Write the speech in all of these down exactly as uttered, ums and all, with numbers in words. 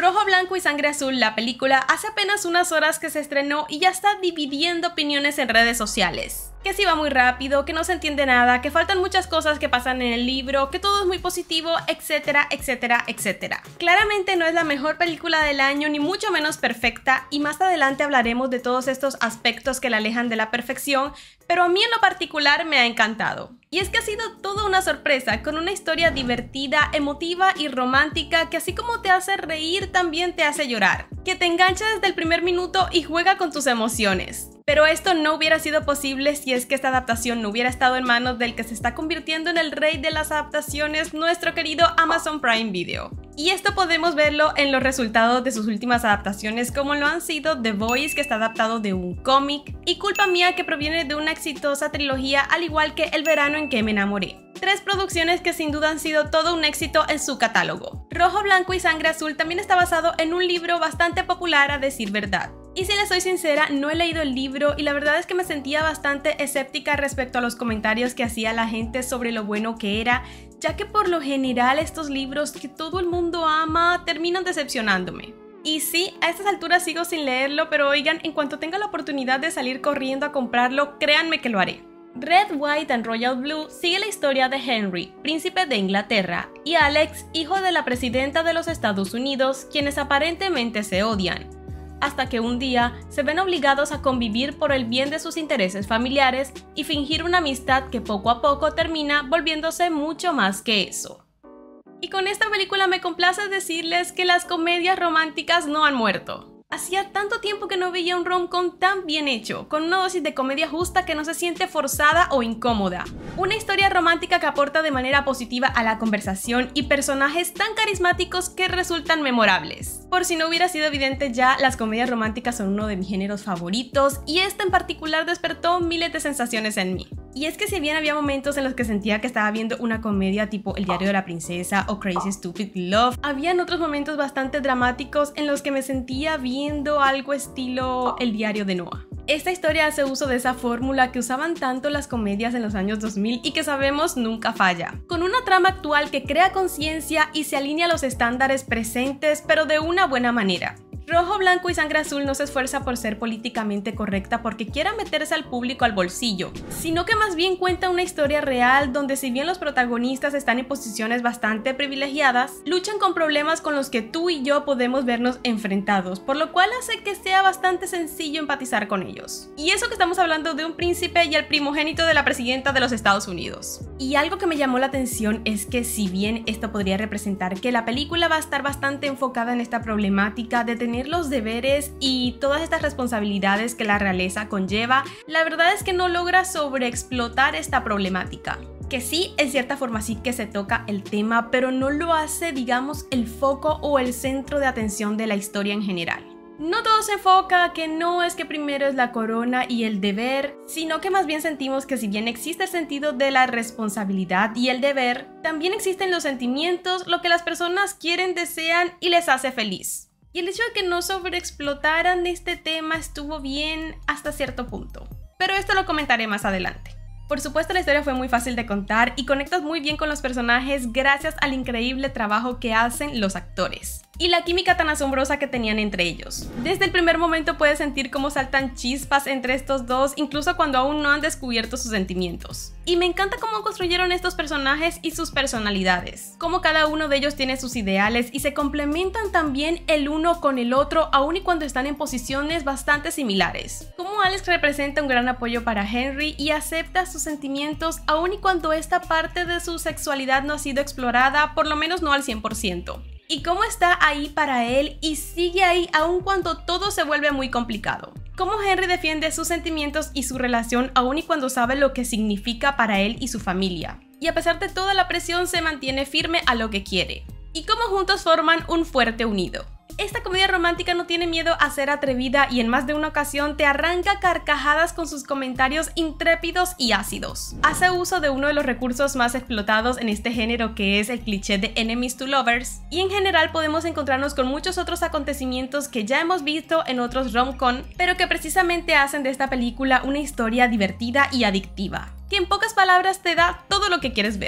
Rojo, Blanco y Sangre Azul, la película, hace apenas unas horas que se estrenó y ya está dividiendo opiniones en redes sociales. Que si va muy rápido, que no se entiende nada, que faltan muchas cosas que pasan en el libro, que todo es muy positivo, etcétera, etcétera, etcétera. Claramente no es la mejor película del año, ni mucho menos perfecta, y más adelante hablaremos de todos estos aspectos que la alejan de la perfección, pero a mí en lo particular me ha encantado. Y es que ha sido toda una sorpresa, con una historia divertida, emotiva y romántica que así como te hace reír, también te hace llorar. Que te engancha desde el primer minuto y juega con tus emociones. Pero esto no hubiera sido posible si es que esta adaptación no hubiera estado en manos del que se está convirtiendo en el rey de las adaptaciones, nuestro querido Amazon Prime Video. Y esto podemos verlo en los resultados de sus últimas adaptaciones, como lo han sido The Boys, que está adaptado de un cómic, y Culpa Mía, que proviene de una exitosa trilogía, al igual que El verano en que me enamoré. Tres producciones que sin duda han sido todo un éxito en su catálogo. Rojo, Blanco y Sangre Azul también está basado en un libro bastante popular, a decir verdad. Y si les soy sincera, no he leído el libro y la verdad es que me sentía bastante escéptica respecto a los comentarios que hacía la gente sobre lo bueno que era, ya que por lo general estos libros que todo el mundo ama terminan decepcionándome. Y sí, a estas alturas sigo sin leerlo, pero oigan, en cuanto tenga la oportunidad de salir corriendo a comprarlo, créanme que lo haré. Red, White and Royal Blue sigue la historia de Henry, príncipe de Inglaterra, y Alex, hijo de la presidenta de los Estados Unidos, quienes aparentemente se odian, hasta que un día se ven obligados a convivir por el bien de sus intereses familiares y fingir una amistad que poco a poco termina volviéndose mucho más que eso. Y con esta película me complace decirles que las comedias románticas no han muerto. Hacía tanto tiempo que no veía un rom-com tan bien hecho, con una dosis de comedia justa que no se siente forzada o incómoda. Una historia romántica que aporta de manera positiva a la conversación y personajes tan carismáticos que resultan memorables. Por si no hubiera sido evidente ya, las comedias románticas son uno de mis géneros favoritos y esta en particular despertó miles de sensaciones en mí. Y es que si bien había momentos en los que sentía que estaba viendo una comedia tipo El diario de la princesa o Crazy Stupid Love, habían otros momentos bastante dramáticos en los que me sentía viendo algo estilo El diario de Noah. Esta historia hace uso de esa fórmula que usaban tanto las comedias en los años dos mil y que sabemos nunca falla, con una trama actual que crea conciencia y se alinea a los estándares presentes, pero de una buena manera. Rojo, Blanco y Sangre Azul no se esfuerza por ser políticamente correcta porque quiera meterse al público al bolsillo, sino que más bien cuenta una historia real donde si bien los protagonistas están en posiciones bastante privilegiadas, luchan con problemas con los que tú y yo podemos vernos enfrentados, por lo cual hace que sea bastante sencillo empatizar con ellos. Y eso que estamos hablando de un príncipe y el primogénito de la presidenta de los Estados Unidos. Y algo que me llamó la atención es que si bien esto podría representar que la película va a estar bastante enfocada en esta problemática de tener los deberes y todas estas responsabilidades que la realeza conlleva, la verdad es que no logra sobreexplotar esta problemática. Que sí, en cierta forma sí que se toca el tema, pero no lo hace, digamos, el foco o el centro de atención de la historia en general. No todo se enfoca que no es que primero es la corona y el deber, sino que más bien sentimos que si bien existe el sentido de la responsabilidad y el deber, también existen los sentimientos, lo que las personas quieren, desean y les hace feliz. Y el hecho de que no sobreexplotaran este tema estuvo bien hasta cierto punto. Pero esto lo comentaré más adelante. Por supuesto, la historia fue muy fácil de contar y conectas muy bien con los personajes gracias al increíble trabajo que hacen los actores y la química tan asombrosa que tenían entre ellos. Desde el primer momento puedes sentir cómo saltan chispas entre estos dos, incluso cuando aún no han descubierto sus sentimientos. Y me encanta cómo construyeron estos personajes y sus personalidades, cómo cada uno de ellos tiene sus ideales y se complementan también el uno con el otro, aun y cuando están en posiciones bastante similares. Cómo Alex representa un gran apoyo para Henry y acepta sus sentimientos aun y cuando esta parte de su sexualidad no ha sido explorada, por lo menos no al cien por ciento. Y cómo está ahí para él y sigue ahí aun cuando todo se vuelve muy complicado. Cómo Henry defiende sus sentimientos y su relación aun y cuando sabe lo que significa para él y su familia. Y a pesar de toda la presión se mantiene firme a lo que quiere. Y cómo juntos forman un fuerte unido. Esta comedia romántica no tiene miedo a ser atrevida y en más de una ocasión te arranca carcajadas con sus comentarios intrépidos y ácidos. Hace uso de uno de los recursos más explotados en este género, que es el cliché de enemies to lovers, y en general podemos encontrarnos con muchos otros acontecimientos que ya hemos visto en otros rom-com, pero que precisamente hacen de esta película una historia divertida y adictiva, que en pocas palabras te da todo lo que quieres ver.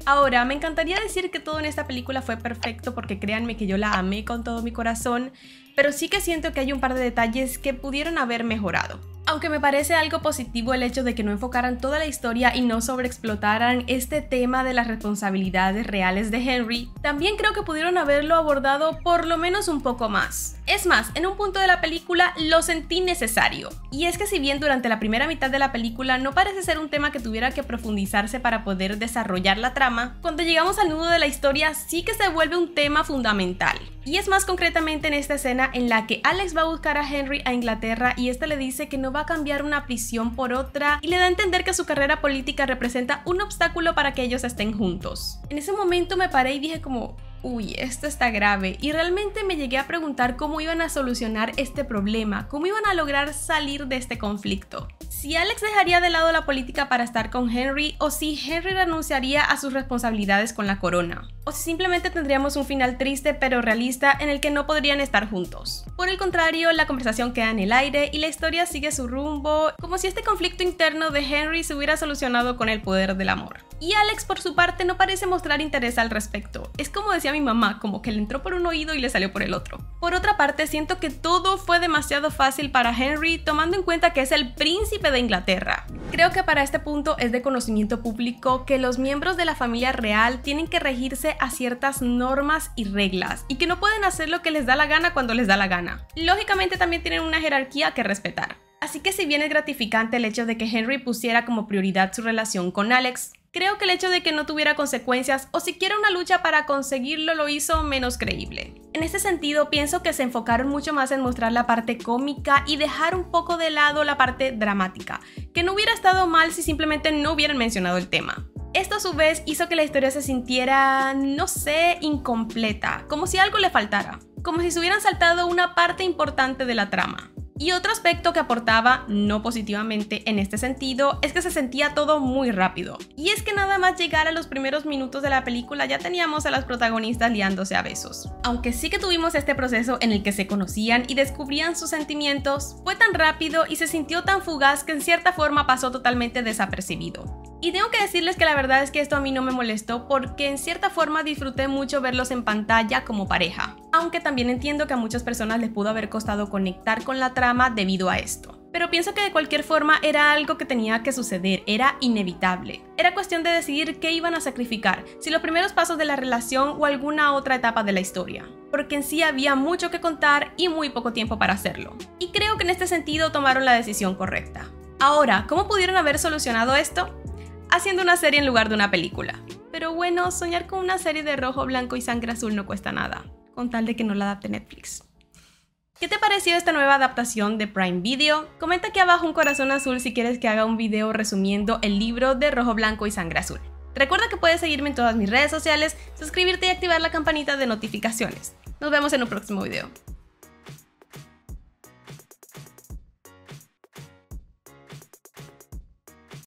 Ahora, me encantaría decir que todo en esta película fue perfecto porque créanme que yo la amé con todo mi corazón, pero sí que siento que hay un par de detalles que pudieron haber mejorado. Aunque me parece algo positivo el hecho de que no enfocaran toda la historia y no sobreexplotaran este tema de las responsabilidades reales de Henry, también creo que pudieron haberlo abordado por lo menos un poco más. Es más, en un punto de la película lo sentí necesario. Y es que si bien durante la primera mitad de la película no parece ser un tema que tuviera que profundizarse para poder desarrollar la trama, cuando llegamos al nudo de la historia sí que se vuelve un tema fundamental. Y es más concretamente en esta escena en la que Alex va a buscar a Henry a Inglaterra y este le dice que no va a cambiar una prisión por otra y le da a entender que su carrera política representa un obstáculo para que ellos estén juntos. En ese momento me paré y dije como, uy, esto está grave, y realmente me llegué a preguntar cómo iban a solucionar este problema, cómo iban a lograr salir de este conflicto. Si Alex dejaría de lado la política para estar con Henry, o si Henry renunciaría a sus responsabilidades con la corona, o si simplemente tendríamos un final triste pero realista en el que no podrían estar juntos. Por el contrario, la conversación queda en el aire y la historia sigue su rumbo, como si este conflicto interno de Henry se hubiera solucionado con el poder del amor. Y Alex por su parte no parece mostrar interés al respecto. Es como decía mi mamá, como que le entró por un oído y le salió por el otro. Por otra parte, siento que todo fue demasiado fácil para Henry, tomando en cuenta que es el príncipe de Inglaterra. Creo que para este punto es de conocimiento público que los miembros de la familia real tienen que regirse a ciertas normas y reglas, y que no pueden hacer lo que les da la gana cuando les da la gana. Lógicamente también tienen una jerarquía que respetar. Así que si bien es gratificante el hecho de que Henry pusiera como prioridad su relación con Alex, creo que el hecho de que no tuviera consecuencias o siquiera una lucha para conseguirlo lo hizo menos creíble. En este sentido, pienso que se enfocaron mucho más en mostrar la parte cómica y dejar un poco de lado la parte dramática, que no hubiera estado mal si simplemente no hubieran mencionado el tema. Esto a su vez hizo que la historia se sintiera, no sé, incompleta, como si algo le faltara, como si se hubieran saltado una parte importante de la trama. Y otro aspecto que aportaba no positivamente en este sentido es que se sentía todo muy rápido. Y es que nada más llegar a los primeros minutos de la película ya teníamos a las protagonistas liándose a besos. Aunque sí que tuvimos este proceso en el que se conocían y descubrían sus sentimientos, fue tan rápido y se sintió tan fugaz que en cierta forma pasó totalmente desapercibido. Y tengo que decirles que la verdad es que esto a mí no me molestó porque en cierta forma disfruté mucho verlos en pantalla como pareja. Aunque también entiendo que a muchas personas les pudo haber costado conectar con la trama debido a esto. Pero pienso que de cualquier forma era algo que tenía que suceder, era inevitable. Era cuestión de decidir qué iban a sacrificar, si los primeros pasos de la relación o alguna otra etapa de la historia. Porque en sí había mucho que contar y muy poco tiempo para hacerlo. Y creo que en este sentido tomaron la decisión correcta. Ahora, ¿cómo pudieron haber solucionado esto? Haciendo una serie en lugar de una película. Pero bueno, soñar con una serie de rojo, blanco y sangre azul no cuesta nada, con tal de que no la adapte Netflix. ¿Qué te pareció esta nueva adaptación de Prime Video? Comenta aquí abajo un corazón azul si quieres que haga un video resumiendo el libro de Rojo, Blanco y Sangre Azul. Recuerda que puedes seguirme en todas mis redes sociales, suscribirte y activar la campanita de notificaciones. Nos vemos en un próximo video.